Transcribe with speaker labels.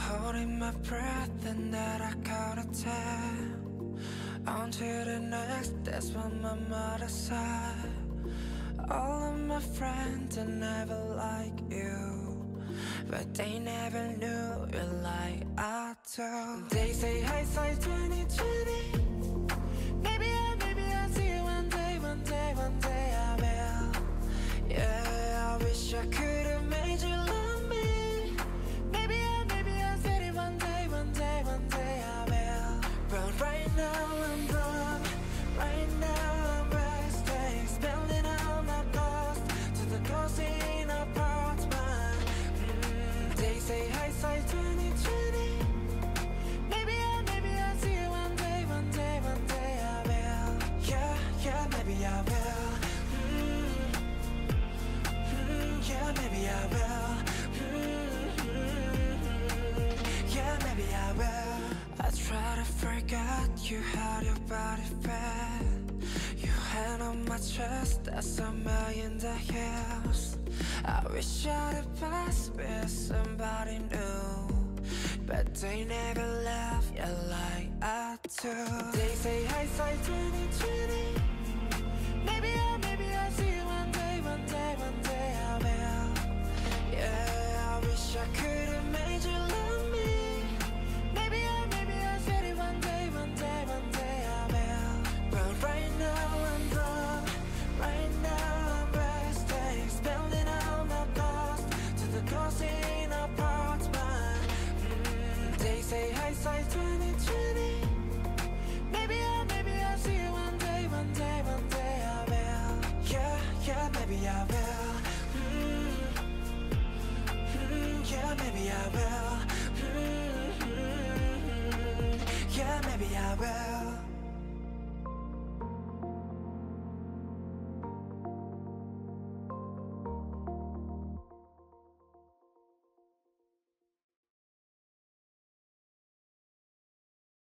Speaker 1: holding my breath and that I gotta tell. On to the next, that's what my mother said. All of my friends are never like you, but they never knew you like I do. They say hindsight 2020. Maybe I'll see you one day, one day, one day I will. Yeah, I wish I could've made you love me. Maybe I'll say it one day, one day, one day I will. But right now I'm broke, right now I'm resting, spending all my past to the closing apartment. They say hindsight 2020. Maybe I'll see you one day, one day, one day I will. Yeah, maybe I will. Yeah, maybe I will. Yeah, maybe I will. I try to forget you had your body fat. You had on my chest, that's $1,000,000 hills. I wish I'd passed with somebody new, but they never left you like I do. They say hindsight 2020. Maybe I'll see you one day, one day, one day I will. Yeah, I wish I could've made you love me. Maybe I'll say it one day, one day, one day I will. But right now I'm broke, right now I'm resting, spending all my past to the closing apartment. They say hindsight 2020. Maybe I'll see you one day, one day, one day I will. Yeah, maybe I will. Yeah, maybe I will. Yeah, maybe I will.